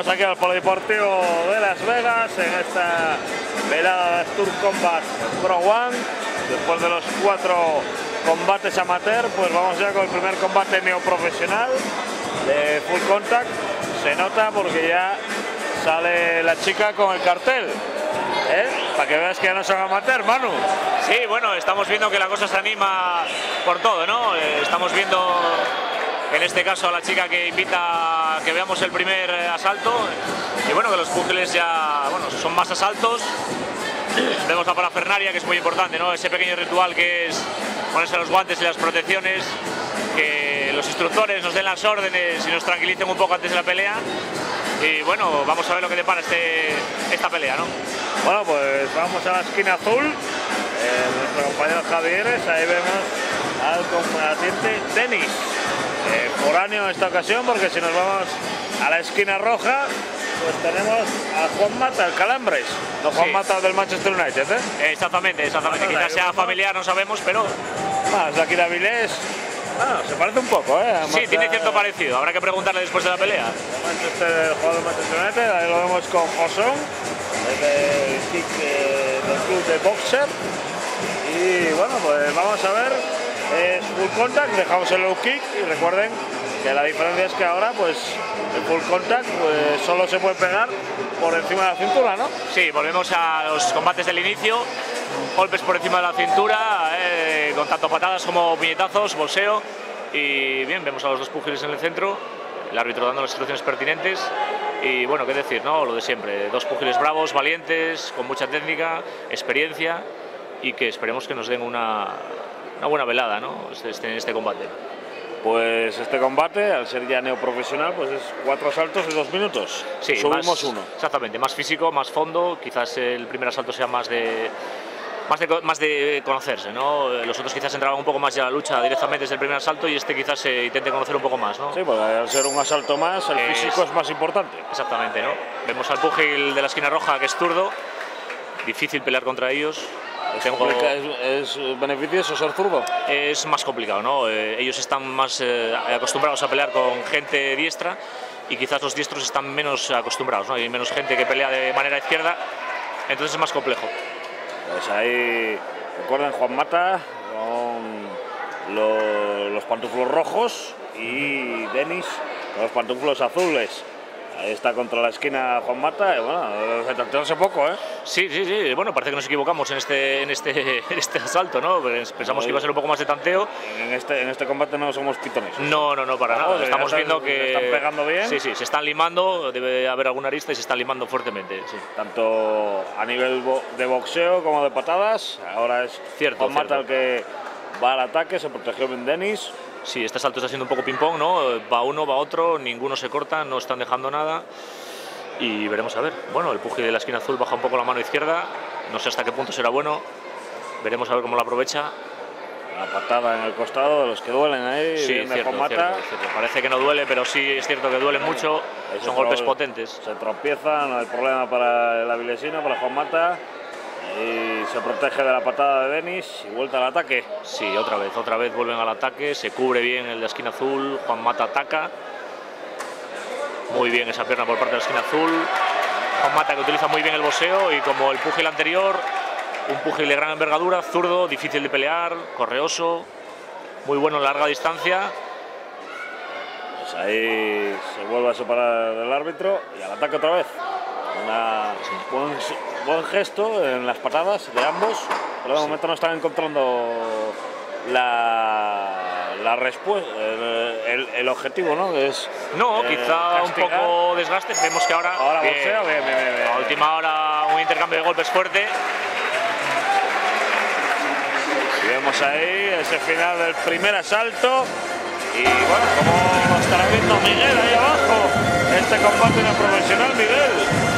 Estamos aquí al Polideportivo de Las Vegas en esta velada de Tour Combat Pro One. Después de los 4 combates amateur, pues vamos ya con el primer combate neoprofesional de Full Contact. Se nota porque ya sale la chica con el cartel, para que veas que ya no son amateur, Manu. Sí, bueno, estamos viendo que la cosa se anima por todo, ¿no? Estamos viendo en este caso a la chica que invita a que veamos el primer asalto, y bueno, que los púgiles ya, bueno, son más asaltos. Vemos la parafernalia, que es muy importante, ¿no? Ese pequeño ritual que es ponerse los guantes y las protecciones, que los instructores nos den las órdenes y nos tranquilicen un poco antes de la pelea. Y bueno, vamos a ver lo que depara esta pelea, ¿no? Bueno, pues vamos a la esquina azul, nuestro compañero Javieres. Ahí vemos al combatiente Denis, foráneo en esta ocasión, porque si nos vamos a la esquina roja, pues tenemos a Juan Mata, el Calambres, no Juan Mata del Manchester United, Exactamente, exactamente. Bueno, quizás sea familiar, no sabemos, pero... Más aquí la Vilés, se parece un poco, Sí, tiene cierto parecido, habrá que preguntarle después de la pelea. El jugador del Manchester United, ahí lo vemos con Josón, del kick del club de Boxer. Y bueno, pues vamos a ver, es Full Contact, dejamos el low kick y recuerden que la diferencia es que ahora pues el Full Contact pues, solo se puede pegar por encima de la cintura, ¿no? Sí, volvemos a los combates del inicio, golpes por encima de la cintura, con tanto patadas como puñetazos, bolseo, y bien, vemos a los dos púgiles en el centro, el árbitro dando las instrucciones pertinentes. Y bueno, qué decir, ¿no? Lo de siempre, dos púgiles bravos, valientes, con mucha técnica, experiencia, y que esperemos que nos den una buena velada, ¿no? En este combate. Pues este combate, al ser ya neoprofesional, pues es 4 asaltos de 2 minutos. Sí, subimos uno. Exactamente, más físico, más fondo, quizás el primer asalto sea más de conocerse, ¿no? Los otros quizás entraban un poco más ya a la lucha directamente desde el primer asalto, y este quizás se intente conocer un poco más, ¿no? Sí, porque al ser un asalto más, el físico es más importante. Exactamente, ¿no? Vemos al púgil de la esquina roja, que es zurdo, difícil pelear contra ellos. ¿Es beneficioso ser zurdo? Es más complicado, ¿no? Ellos están más acostumbrados a pelear con gente diestra, y quizás los diestros están menos acostumbrados, ¿no? Hay menos gente que pelea de manera izquierda, entonces es más complejo. Pues ahí, recuerden, Juan Mata con los pantuflos rojos y Denis con los pantuflos azules. Ahí está contra la esquina Juan Mata, y bueno, se tanteó hace poco, Sí, bueno, parece que nos equivocamos en este asalto, ¿no? Pensamos que iba a ser un poco más de tanteo. En este combate no somos pitones. No, para nada. Estamos viendo que están pegando bien. Sí, se están limando, debe haber alguna arista y se están limando fuertemente. Sí. Tanto a nivel de boxeo como de patadas. Ahora es Juan Mata el que va al ataque, se protegió bien Denis. Sí, este salto está siendo un poco ping-pong, ¿no? Va uno, va otro, ninguno se corta, no están dejando nada. Y veremos a ver. Bueno, el púgil de la esquina azul baja un poco la mano izquierda, no sé hasta qué punto será bueno. Veremos a ver cómo lo aprovecha. La patada en el costado, de los que duelen ahí. Sí, cierto. Parece que no duele, pero sí es cierto que duele mucho. Son golpes potentes. Se tropieza, no hay problema para el avilesino, para Juan Mata. Y se protege de la patada de Denis y vuelta al ataque. Sí, otra vez vuelven al ataque, se cubre bien el de la esquina azul, Juan Mata ataca. Muy bien esa pierna por parte de la esquina azul. Juan Mata, que utiliza muy bien el boxeo, y como el púgil anterior, un púgil de gran envergadura, zurdo, difícil de pelear, correoso, muy bueno en larga distancia. Pues ahí se vuelve a separar del árbitro y al ataque otra vez. Buen gesto en las patadas de ambos, pero de momento no están encontrando la respuesta, el objetivo, ¿no? Que es, quizá castigar. Un poco desgaste. Vemos que ahora boxeo, bien. A última hora un intercambio de golpes fuerte. Y vemos ahí ese final del primer asalto. Y bueno, como lo estará viendo Miguel ahí abajo, este combate no profesional, Miguel.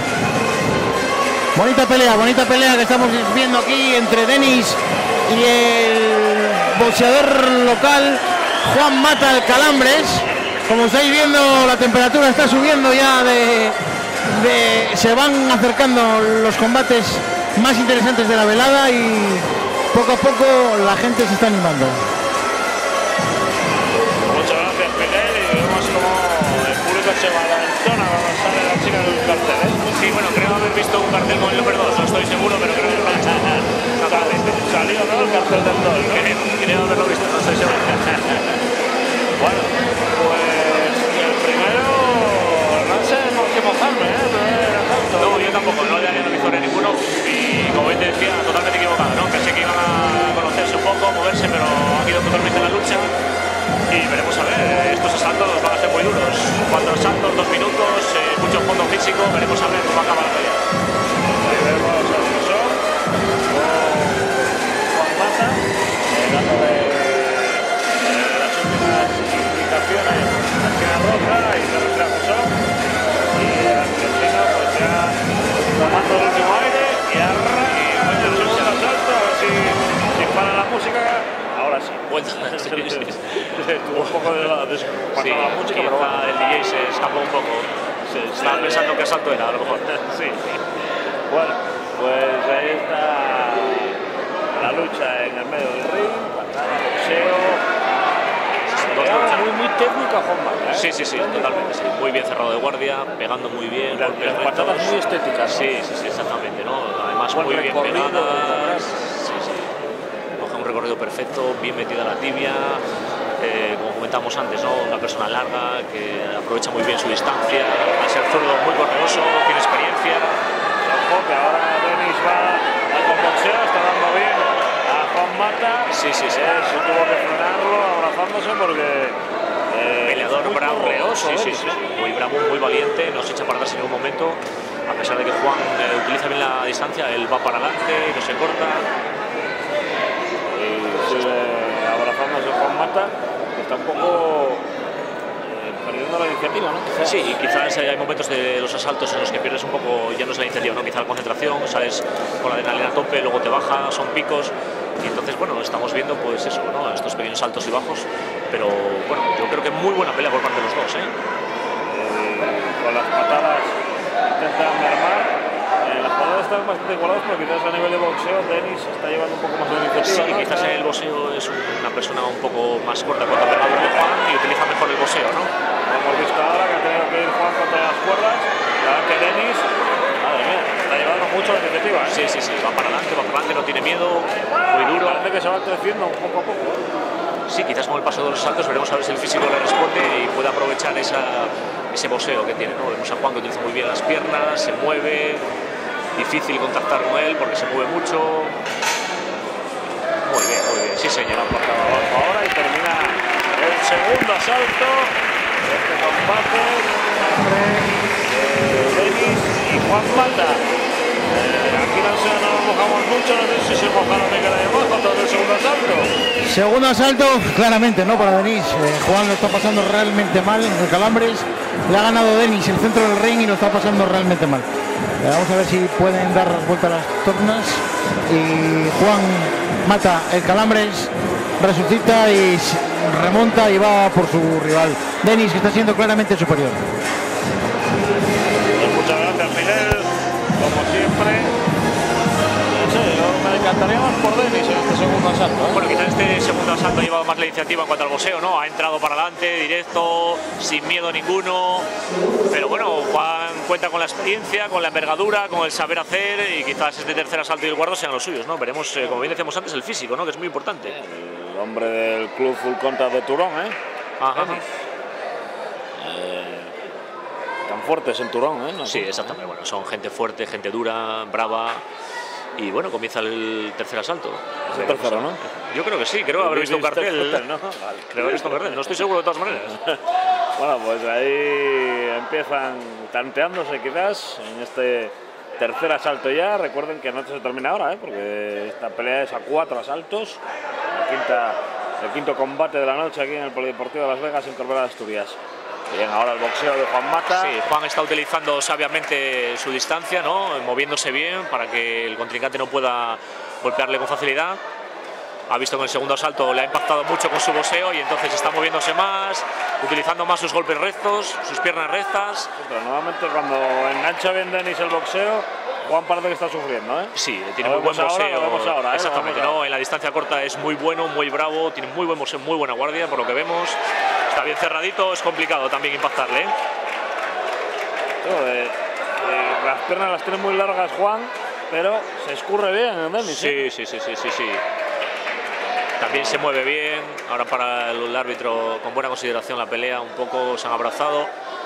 Bonita pelea que estamos viendo aquí entre Denis y el boxeador local Juan Mata, el Calambres. Como estáis viendo, la temperatura está subiendo ya, se van acercando los combates más interesantes de la velada, y poco a poco la gente se está animando. Muchas gracias, Miguel, y vemos como el público chico se valentona cuando sale la chica del cartel, ¿eh? Sí, bueno, creo haber visto un cartel con el número 2, no estoy seguro, pero creo que salió, ¿no? El cartel del 2, ¿no? Creo haberlo visto, no estoy seguro. Bueno, pues el primero no sé por qué mojarme, ¿eh? No, yo tampoco, no le daría la victoria a ninguno y como bien te decía, totalmente equivocado, ¿no? Pensé que iban a conocerse un poco, moverse, pero han ido totalmente en la lucha y veremos a ver, estos asaltos van a ser muy duros. 4 asaltos, 2 minutos, mucho fondo físico, veremos a ver cómo acaba la pelea. Ahí vemos a Suso con Juan Mata, dándole las últimas indicaciones a la esquina roja y se retira Suso. Y el argentino pues ya tomando el último aire y arranca el segundo asalto, a ver si para la música. Ahora sí. Vuelta. Estuvo un poco de la música, pero bueno. El DJ se escapó un poco. Estaba pensando que asalto era, a lo mejor. Sí. Bueno, pues ahí está la lucha en el medio del ring, patada, boxeo. Muy técnica, Juan Mata, ¿eh? Sí, totalmente. Sí. Muy bien cerrado de guardia, pegando muy bien. Las patadas muy estéticas, ¿no? Sí, exactamente, ¿no? Además, buen muy bien recorrido, pegadas. Sí. Coge un recorrido perfecto, bien metida la tibia. Como comentamos antes, ¿no? Una persona larga que aprovecha muy bien su distancia. Al ser zurdo, muy correoso, tiene experiencia. Ojo, que ahora Denis va al boxeo, está dando bien a Juan Mata. Sí. Se tuvo que frenarlo abrazándose porque peleador bravo, correoso, sí, muy bravo, muy valiente, no se echa para atrás en ningún momento, a pesar de que Juan utiliza bien la distancia, él va para adelante, no se corta. Y sigue abrazándose Juan Mata, que está un poco perdiendo la iniciativa, ¿no? Quizás. Sí, y quizás hay momentos de los asaltos en los que pierdes un poco, ya no es la iniciativa, ¿no? Quizá la concentración, sales con la adrenalina a tope, luego te baja, son picos. Y entonces, bueno, estamos viendo pues eso, ¿no? Estos pequeños altos y bajos, pero bueno, yo creo que muy buena pelea por parte de los dos, ¿eh? Con las patadas intentan mermar. Las patadas están bastante igualadas, pero quizás a nivel de boxeo Denis está llevando un poco más de iniciativa. Sí, ¿no? quizás el boxeo es una persona un poco más corta con la envergadura de Juan y utiliza mejor el boxeo, ¿no? Lo hemos visto ahora que ha tenido que ir Juan contra las cuerdas, y ahora que Denis, madre mía, está llevando mucho la iniciativa, ¿eh? Sí, va para adelante, no tiene miedo, muy duro. Parece que se va creciendo poco a poco. Sí, quizás con el paso de los saltos veremos a ver si el físico le responde y puede aprovechar ese boxeo que tiene, ¿no? Vemos a Juan que utiliza muy bien las piernas, se mueve, difícil contactar con él porque se mueve mucho. Muy bien, sí señor. Abajo ahora y termina el segundo asalto de este combate entre Denis y Juan Mata. Aquí no nos mojamos mucho, no sé si se mojaron de cara de mojo todo el segundo asalto. Segundo asalto, claramente, ¿no? Para Denis. Juan lo está pasando realmente mal en el Calambres. Le ha ganado Denis el centro del ring y lo está pasando realmente mal. Vamos a ver si pueden dar vuelta a las tornas. Y Juan Mata el Calambres, resucita y remonta y va por su rival. Denis, que está siendo claramente superior. Pues muchas gracias, Miguel. Como siempre. No sé, yo me decantaría más por Denis en este segundo asalto, ¿eh? Bueno, quizás este segundo asalto ha llevado más la iniciativa en cuanto al boxeo, ¿no? Ha entrado para adelante, directo, sin miedo ninguno. Pero bueno, Juan cuenta con la experiencia, con la envergadura, con el saber hacer y quizás este tercer asalto y el guardo sean los suyos, ¿no? Veremos, como bien decíamos antes, el físico, ¿no? Que es muy importante. El hombre del club Full Contact de Turón, ¿eh? Ajá. Tan fuertes en Turón, ¿eh? No, sí, exactamente. Bueno, son gente fuerte, gente dura, brava. Y bueno, comienza el tercer asalto. Es el tercero, ¿no? Yo creo que sí, creo haber visto un cartel. ¿No? Vale. Creo haber visto un cartel, no estoy seguro de todas maneras. Bueno, pues ahí empiezan tanteándose quizás en este tercer asalto ya. Recuerden que no se termina ahora, porque esta pelea es a 4 asaltos. El quinto combate de la noche aquí en el Polideportivo de Las Vegas, en Corbera de Asturias. Bien, ahora el boxeo de Juan Mata. Sí, Juan está utilizando sabiamente su distancia, ¿no? Moviéndose bien para que el contrincante no pueda golpearle con facilidad. Ha visto que en el segundo asalto le ha impactado mucho con su boxeo y entonces está moviéndose más, utilizando más sus golpes rectos, sus piernas rectas. Sí, pero nuevamente cuando engancha bien Denis el boxeo, Juan parece que está sufriendo, ¿eh? Sí, tiene muy buen boxeo. Lo vemos ahora, exactamente, ¿no? En la distancia corta es muy bueno, muy bravo, tiene muy buen boxeo, muy buena guardia, por lo que vemos. Está bien cerradito, es complicado también impactarle, ¿eh? Las piernas las tiene muy largas Juan, pero se escurre bien en Denis. Sí. También se mueve bien. Ahora para el árbitro con buena consideración la pelea, un poco se han abrazado.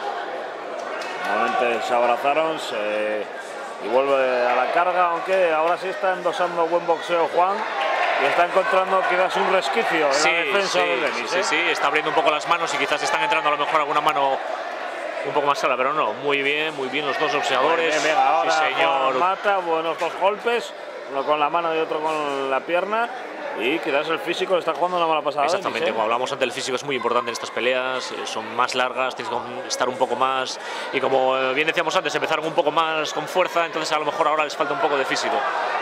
Nuevamente se abrazaron y vuelve a la carga, aunque ahora sí está endosando buen boxeo Juan y está encontrando quizás un resquicio en la defensa de Denis. Sí, está abriendo un poco las manos y quizás están entrando a lo mejor alguna mano un poco más clara, pero no, muy bien los dos boxeadores. Bien, ahora sí, señor. Mata, buenos dos golpes, uno con la mano y otro con la pierna. Y quizás el físico le está jugando una mala pasada. Exactamente, como hablamos antes, el físico es muy importante en estas peleas, son más largas, tienes que estar un poco más. Y como bien decíamos antes, empezaron un poco más con fuerza, entonces a lo mejor ahora les falta un poco de físico.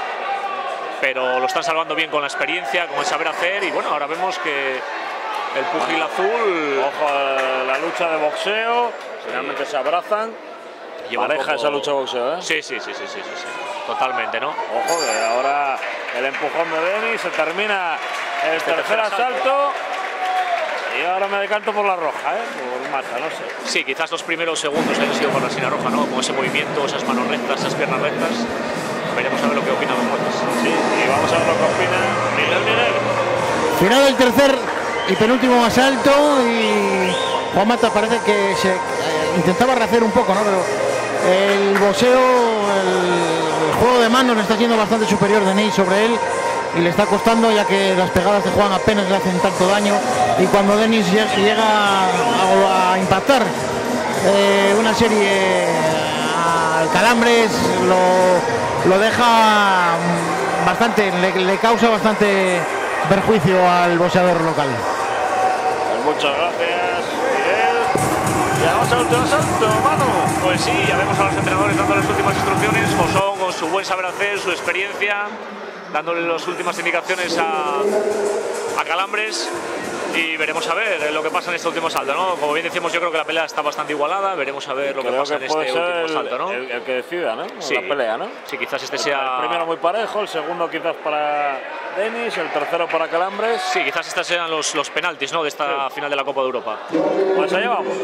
Pero lo están salvando bien con la experiencia, con el saber hacer, y bueno, ahora vemos que el púgil azul. Ojo a la lucha de boxeo, finalmente se abrazan. Pareja esa lucha de boxeo, ¿eh? Sí, totalmente, ¿no? Ojo, que ahora el empujón de Denis, se termina el tercer asalto. Y ahora me decanto por la roja, por Mata, no sé. Sí, quizás los primeros segundos hayan sido por la sina roja, ¿no? Con ese movimiento, esas manos rectas, esas piernas rectas. Veremos a ver lo que opinan los jueces. Sí, y vamos a ver lo que opina Miguel. Final del tercer y penúltimo asalto y Juan Mata parece que se intentaba rehacer un poco, ¿no? Pero el boxeo, el juego de manos le está siendo bastante superior Denis sobre él y le está costando, ya que las pegadas de Juan apenas le hacen tanto daño, y cuando Denis llega a impactar una serie al Calambres lo deja bastante, le causa bastante perjuicio al boxeador local. Pues muchas gracias, Miguel. Y vamos al último asalto, Manu. Pues sí, ya vemos a los entrenadores dando las últimas instrucciones, Josón con su buen saber hacer, su experiencia, dándole las últimas indicaciones a Calambres, y veremos a ver lo que pasa en este último asalto, ¿no? Como bien decíamos, yo creo que la pelea está bastante igualada, veremos a ver lo que pasa en este último asalto, ¿no? El que decida, ¿no? Sí. La pelea, ¿no? Sí, quizás este sea... El primero muy parejo, el segundo quizás para Denis, el tercero para Calambres. Sí, quizás estos sean los penaltis, ¿no? De esta final de la Copa de Europa. Pues allá vamos.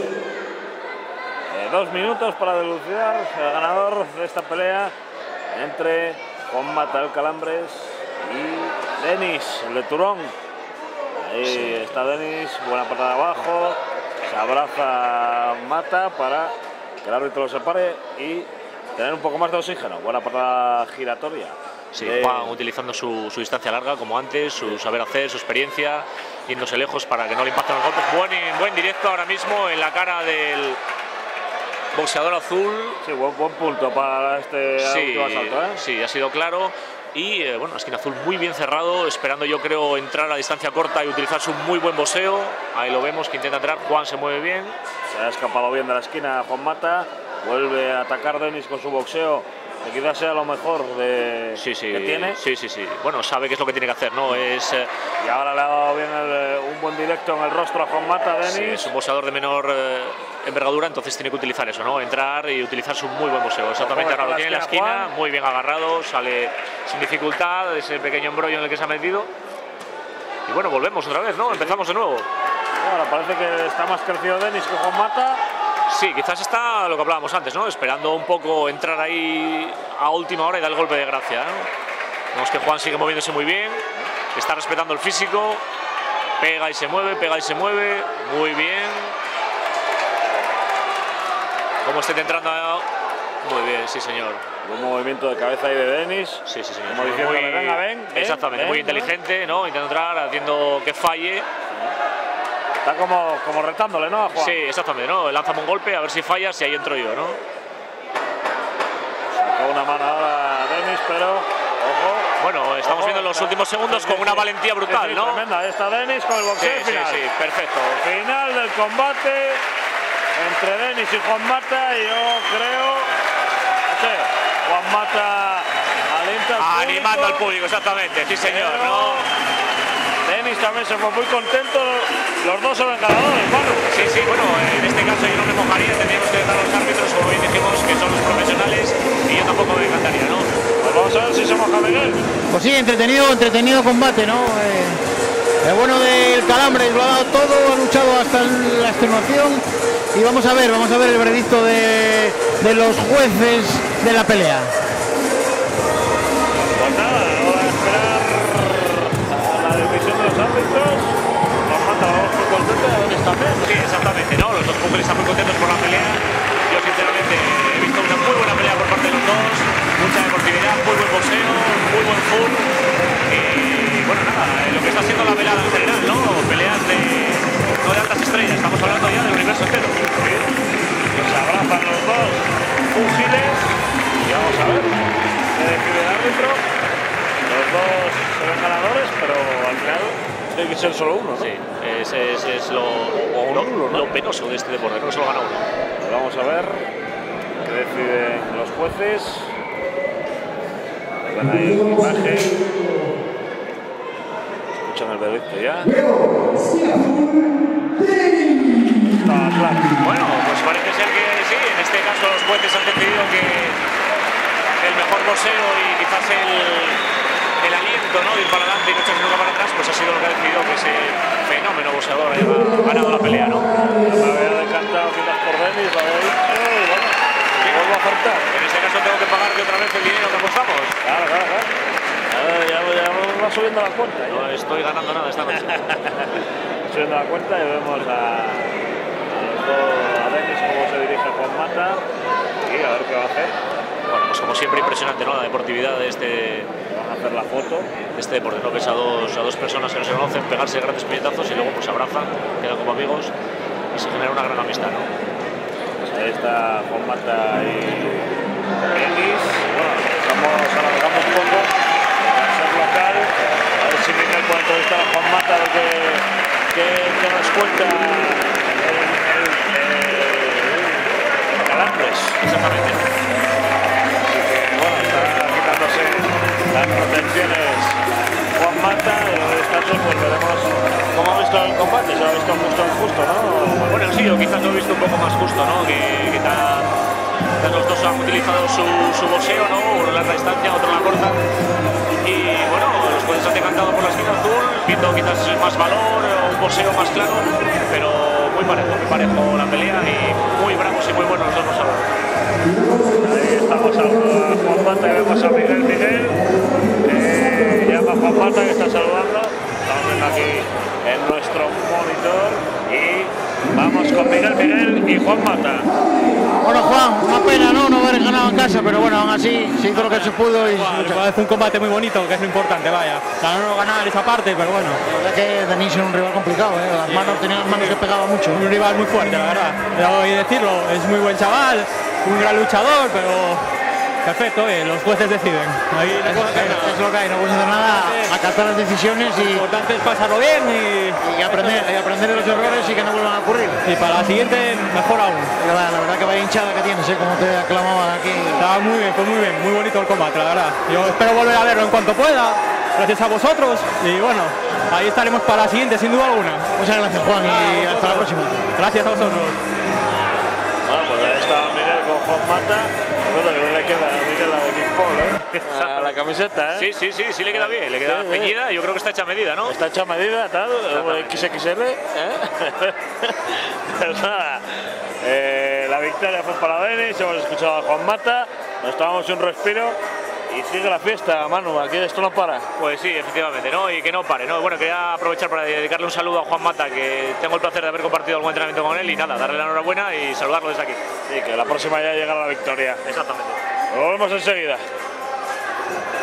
2 minutos para dilucidar el ganador de esta pelea entre Juan Mata, el Calambres, y Denis, el de Turón. Ahí está Denis, buena patada abajo, se abraza Mata para que el árbitro lo separe y tener un poco más de oxígeno. Buena patada giratoria. Sí, Juan utilizando su distancia larga como antes, su saber hacer, su experiencia, yéndose lejos para que no le impacten los golpes. Buen directo ahora mismo en la cara del boxeador azul. Sí, buen punto para este último asalto, ¿eh? Sí, ha sido claro. Y bueno, la esquina azul muy bien cerrado, esperando yo creo entrar a distancia corta y utilizar su muy buen boxeo. Ahí lo vemos que intenta entrar, Juan se mueve bien. Se ha escapado bien de la esquina Juan Mata, vuelve a atacar Denis con su boxeo, que quizás sea lo mejor que tiene. Sí. Bueno, sabe qué es lo que tiene que hacer, ¿no? Y ahora le ha dado bien un buen directo en el rostro a Juan Mata, Denis. Sí, es un boxeador de menor envergadura, entonces tiene que utilizar eso, ¿no? Entrar y utilizar su muy buen boxeo. Exactamente, ahora lo tiene en la esquina, Juan. Muy bien agarrado, sale sin dificultad, ese pequeño embrollo en el que se ha metido. Y bueno, volvemos otra vez, ¿no? Empezamos de nuevo. Ahora parece que está más crecido Denis que Juan Mata. Sí, quizás está lo que hablábamos antes, ¿no? Esperando un poco entrar ahí a última hora y dar el golpe de gracia, ¿no? Vemos que Juan sigue moviéndose muy bien, está respetando el físico, pega y se mueve, muy bien. Como esté entrando, muy bien, sí señor. Un movimiento de cabeza ahí de Denis. Sí, señor. Como diciendo, venga, ven. Exactamente, muy inteligente, ¿no? Intenta entrar, haciendo que falle. Está como retándole, ¿no, a Juan? Sí, exactamente, ¿no? Lánzame un golpe, a ver si fallas y ahí entro yo, ¿no? Sacó una mano ahora Denis, pero ojo. Bueno, estamos viendo en los últimos segundos con una valentía brutal, ¿no? Tremenda, ahí está Denis con el boxeo final. Sí, perfecto. Final del combate entre Denis y Juan Mata, y yo creo, no sé, Juan Mata animando al público, exactamente, sí señor, ¿no? Denis también se fue muy contento, los dos son ganadores, Manu. Sí, bueno, en este caso yo no me mojaría, tendríamos que dejar a los árbitros, como bien dijimos, que son los profesionales, y yo tampoco me encantaría, ¿no? Pues vamos a ver si se moja Miguel. Pues sí, entretenido combate, ¿no? El bueno del Calambres lo ha dado todo, ha luchado hasta la extenuación y vamos a ver el veredicto de los jueces de la pelea. Pues nada, ahora a esperar a la decisión de los árbitros. Nos manda, vamos muy contentos, a ver también. Sí, exactamente, ¿no? Los dos pugiles están muy contentos por la pelea. Yo sinceramente he visto una muy buena pelea por parte de los dos, mucha deportividad, muy buen boxeo, muy buen full. Y bueno, nada, lo que está haciendo la velada en general, ¿no? Peleas no de altas estrellas, estamos hablando ya del universo entero. Sí. Que se abrazan los dos púgiles y vamos a ver qué decide el árbitro. Los dos serán ganadores, pero al final tiene que ser solo uno, ¿no? Sí, ese es lo penoso de este deporte, no solo gana uno. Pues vamos a ver qué deciden los jueces. Ven ahí la imagen. Escuchan el veredicto ya. Está claro. Bueno, pues parece ser que sí, en este caso los jueces han decidido que el mejor boxeo y quizás el aliento, ¿no? De ir para adelante y no echarse nunca para atrás, pues ha sido lo que ha decidido que ese fenómeno boxeador haya ganado la pelea, ¿no? Me había decantado quizás por Denis, lo había dicho y bueno, vuelvo a acertar. En este caso tengo que pagarte otra vez el dinero que apostamos. Claro. Ya va subiendo la cuenta. No estoy ganando nada esta noche. Subiendo la cuenta y vemos a Denis cómo se dirige a Juan Mata y a ver qué va a hacer. Bueno, pues como siempre impresionante, ¿no? La deportividad de este... Van a hacer la foto. Este deporte, ¿no? Ves a dos personas que no se conocen pegarse grandes puñetazos y luego pues se abrazan, quedan como amigos y se genera una gran amistad, ¿no? Pues ahí está Juan Mata y Denis. Bueno, alargamos un poco para ser local. A ver si Miguel puede entrevistar a Juan Mata a ver qué nos cuenta el Calambres. Exactamente. Así que bueno, está quitándose las protecciones Juan Mata y en este caso pues veremos cómo ha visto el combate. Se lo ha visto justo en justo, ¿no? Bueno, sí, o quizás lo he visto un poco más justo, ¿no? Que quizás los dos han utilizado su boxeo, ¿no? Uno en larga distancia, otro en la corta. Y bueno, los jueces han decantado por la esquina azul, viendo quizás más valor, un boxeo más claro, pero muy parejo la pelea y muy bravos y muy buenos los dos boxeadores. Ahí estamos a Juan Mata y vemos a Miguel. Llama a Juan Mata que está saludando. Estamos viendo aquí en nuestro monitor y vamos con Miguel y Juan Mata. Bueno, Juan, una pena no haber ganado en casa, pero bueno, aún así se hizo lo que se pudo y es un combate muy bonito, que es lo importante, vaya. Claro, no ganar esa parte, pero bueno. La verdad que Denis era un rival complicado, las manos, tenía las manos que pegaba mucho. Un rival muy fuerte, la verdad. Debo decirlo, es muy buen chaval, un gran luchador, pero perfecto, los jueces deciden. Ahí Es lo que hay, no puedes hacer nada, acatar las decisiones lo importante es pasarlo bien y aprender de los errores y que no vuelvan a ocurrir. y para la siguiente mejor aún. La verdad que vaya hinchada que tienes, como te aclamaban aquí. Estaba muy bien, fue muy bien, muy bonito el combate, la verdad. Yo espero volver a verlo en cuanto pueda, gracias a vosotros y bueno, ahí estaremos para la siguiente, sin duda alguna. Muchas gracias, Juan, y hasta la próxima. Gracias a vosotros. Bueno, pues ahí está Miguel con Juan Mata. Bueno, que no le queda a Miguel la de King Paul, ¿eh? A la camiseta, ¿eh? Sí le queda bien, le queda ceñida, yo creo que está hecha a medida, ¿no? Está hecha a medida, tal, XXL, ¿eh? Pues nada, la victoria fue para Denis, hemos escuchado a Juan Mata, nos tomamos un respiro y sigue la fiesta, Manu, aquí esto no para. Pues sí, efectivamente, ¿no? Y que no pare, ¿no? Bueno, quería aprovechar para dedicarle un saludo a Juan Mata, que tengo el placer de haber compartido algún entrenamiento con él y nada, darle la enhorabuena y saludarlo desde aquí. Sí, que la próxima ya llegará la victoria. Exactamente. Nos vemos enseguida.